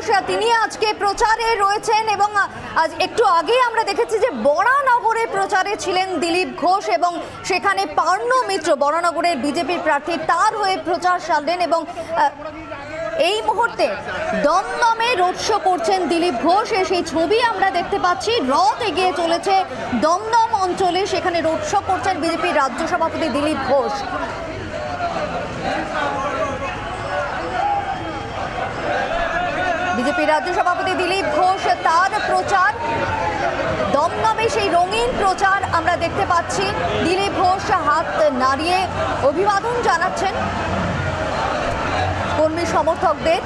তিনি আজকে প্রচারে রয়েছেন এবং আজ একটু আগে আমরা দেখেছি যে বরানগরে প্রচারে ছিলেন দিলীপ ঘোষ এবং সেখানে পার্নো মিত্র বরানগরের বিজেপির প্রার্থী তার হয়ে প্রচার সারলেন এবং এই মুহূর্তে দমদমে রোড শো করছেন দিলীপ ঘোষ। সেই ছবি আমরা দেখতে পাচ্ছি। রথ এগিয়ে চলেছে দমদম অঞ্চলে, সেখানে রোড শো করছেন বিজেপির রাজ্য সভাপতি দিলীপ ঘোষ। বিজেপির রাজ্য সভাপতি দিলীপ ঘোষ তার প্রচার দমদমে, সেই রঙিন প্রচার আমরা দেখতে পাচ্ছি। দিলীপ ঘোষ হাত নাড়িয়ে অভিবাদন জানাচ্ছেন কর্মী সমর্থকদের।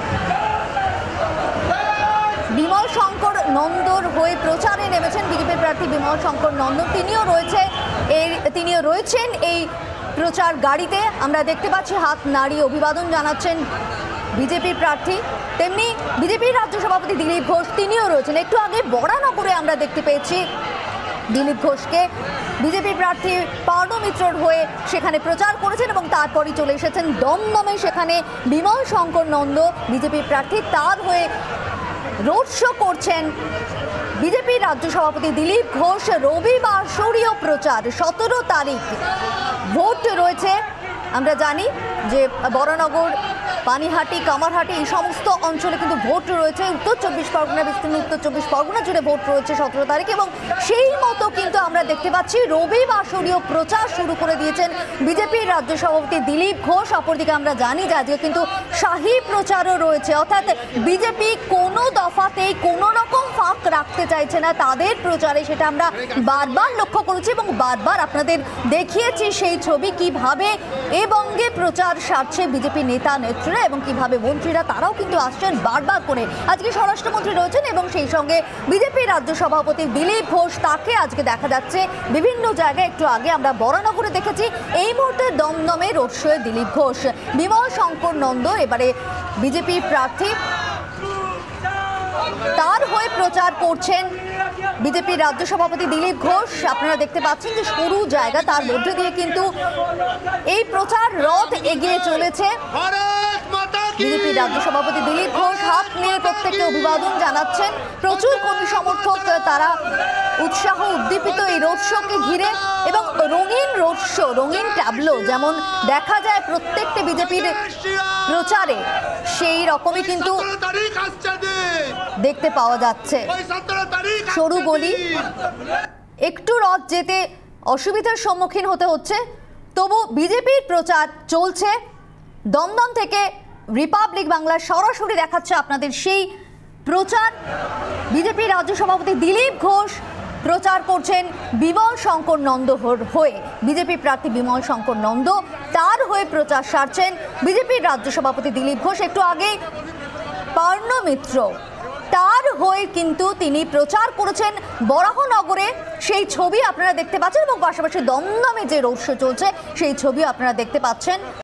বিমল শঙ্কর নন্দর হয়ে প্রচারে নেমেছেন বিজেপির প্রার্থী বিমল শঙ্কর নন্দন। তিনিও রয়েছেন এই প্রচার গাড়িতে। আমরা দেখতে পাচ্ছি হাত নাড়িয়ে অভিবাদন জানাচ্ছেন বিজেপির প্রার্থী। তেমনি বিজেপির রাজ্য সভাপতি দিলীপ ঘোষ তিনিও রয়েছেন। একটু আগে বরানগরে আমরা দেখতে পেয়েছি দিলীপ ঘোষকে বিজেপির প্রার্থী পার্নো মিত্রর হয়ে সেখানে প্রচার করেছেন এবং তারপরই চলে এসেছেন দমদমে, সেখানে বিমল শঙ্কর নন্দ বিজেপির প্রার্থী তার হয়ে রোড শো করছেন বিজেপির রাজ্য সভাপতি দিলীপ ঘোষ। রবিবার সরিয়ে প্রচার 17 তারিখ ভোট রয়েছে। আমরা জানি যে বরানগর, পানিহাটি, কামারহাটি এই সমস্ত অঞ্চলে কিন্তু ভোট রয়েছে। উত্তর 24 পরগনা, বিস্তীর্ণ উত্তর 24 পরগনা জুড়ে ভোট রয়েছে 17 তারিখ এবং সেই মতো কিন্তু আমরা দেখতে পাচ্ছি রবিবাসরীয় প্রচার শুরু করে দিয়েছেন বিজেপির রাজ্য সভাপতি দিলীপ ঘোষ। অপরদিকে আমরা জানি যে আজকে কিন্তু শাহী প্রচারও রয়েছে, অর্থাৎ বিজেপি কোনো দফাতেই কোনো রকম ফাঁক রাখতে চাইছে না তাদের প্রচারে। সেটা আমরা বারবার লক্ষ্য করেছি এবং বারবার আপনাদের দেখিয়েছি সেই ছবি, কিভাবে এ বঙ্গে প্রচার সারছে বিজেপি নেতা নেত্রীরা এবং কিভাবে মন্ত্রীরা তারাও কিন্তু আসছেন বারবার করে। আজকে স্বরাষ্ট্রমন্ত্রী রয়েছেন এবং সেই সঙ্গে বিজেপি রাজ্য সভাপতি দিলীপ ঘোষ, তাকে আজকে দেখা যাচ্ছে বিভিন্ন জায়গায়। একটু আগে আমরা বরানগরে দেখেছি, এই মুহূর্তে দমদমে রোড শোয়ে দিলীপ ঘোষ। বিমল শঙ্কর নন্দ এবারে বিজেপি প্রার্থী, তার হয়ে প্রচার করছেন বিজেপির রাজ্য সভাপতি দিলীপ ঘোষ। আপনারা দেখতে পাচ্ছেন যে সরু জায়গা, তার মধ্যে দিয়ে কিন্তু এই প্রচার রথ এগিয়ে চলেছে। বিজেপির রাজ্য সভাপতি দিলীপ ঘোষ হাত নিয়ে প্রত্যেককে অভিবাদন জানাচ্ছেন। প্রচুর কর্মী সমর্থক তারা উৎসাহ উদ্দীপিত এই রোড শোকে ঘিরে এবং রঙিন রোড শো, রঙিন ট্যাবলো যেমন দেখা যায় প্রত্যেকটি বিজেপির প্রচারে, সেই রকমই কিন্তু দেখতে পাওয়া যাচ্ছে। সরু গলি, একটু রথ যেতে অসুবিধার সম্মুখীন হতে হচ্ছে, তবু বিজেপির প্রচার চলছে। দমদম থেকে রিপাবলিক বাংলা সরাসরি দেখাচ্ছে আপনাদের সেই প্রচার। বিজেপির রাজ্য সভাপতি দিলীপ ঘোষ প্রচার করছেন বিমল শঙ্কর নন্দ হয়ে। বিজেপি প্রার্থী বিমল শঙ্কর নন্দ তার হয়ে প্রচার সারছেন বিজেপির রাজ্য সভাপতি দিলীপ ঘোষ। একটু আগে পার্নো মিত্র তার হয়ে কিন্তু তিনি প্রচার করেছেন বরাহনগরে, সেই ছবি আপনারা দেখতে পাচ্ছেন এবং পাশাপাশি দমদমে যে রোড শো চলছে সেই ছবি আপনারা দেখতে পাচ্ছেন।